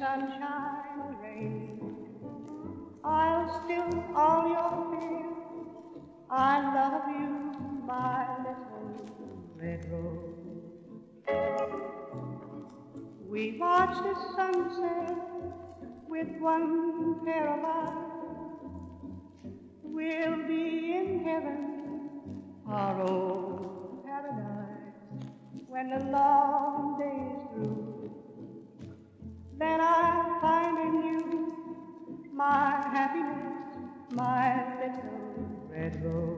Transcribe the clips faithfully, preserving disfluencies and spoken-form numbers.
sunshine or rain, I'll still all your fears. I love you, my little red rose. We watch the sunset with one pair of eyes. We'll be in heaven, our old paradise, when the long day is through. Then I find in you my happiness, my little red rose.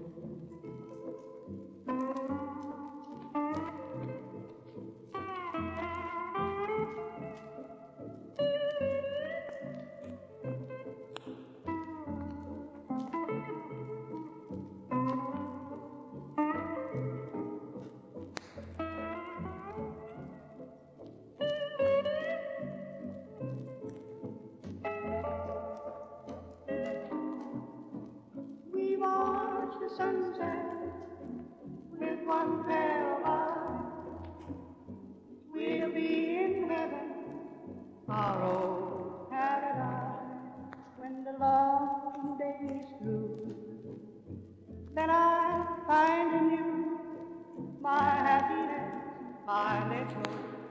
The sunset with one pair of eyes. We'll be in heaven, our old paradise, when the long day is through. Then I find in you my happiness, my little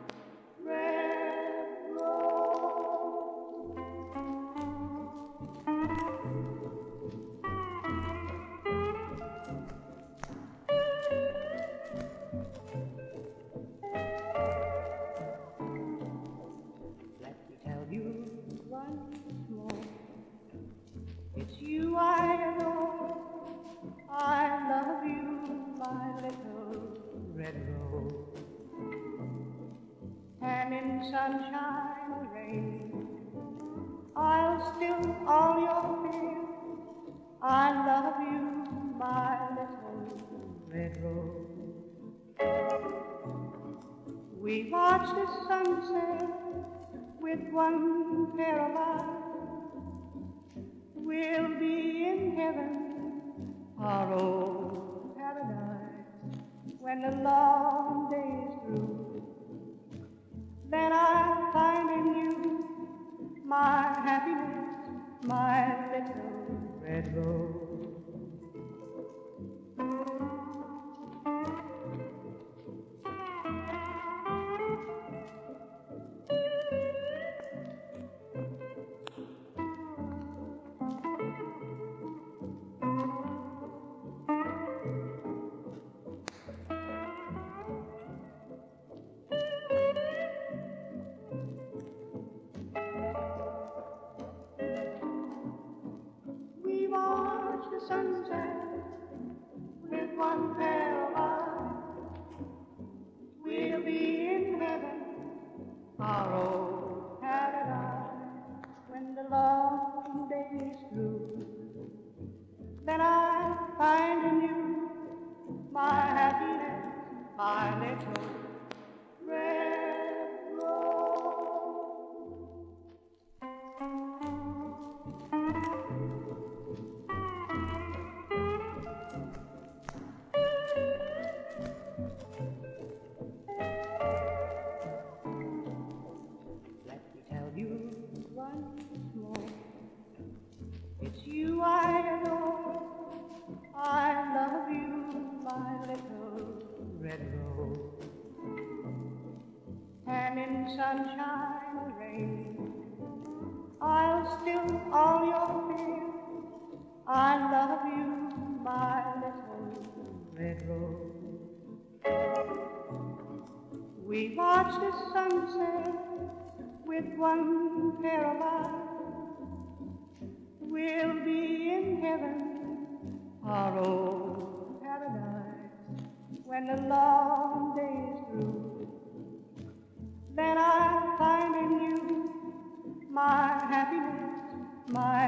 red rose. Once more, it's you I adore. I love you, my little red rose. And in sunshine or rain, I'll still all your fears. I love you, my little red rose. We watch the sunset with one pair of eyes. We'll be in heaven, our old paradise, when the long day is through. Then I find in you my happiness, my little red rose. The sunset with one pair of eyes. We'll be in heaven, our old paradise, when the long day is through. Then I find in you my happiness, my little red rose. Once more, it's you I adore. I love you, my little red rose. And in sunshine or rain, I'll still all your fears. I love you, my little red rose. We watch the sunset with one pair of eyes. We'll be in heaven, our old paradise, when the long day is through. Then I find in you my happiness, my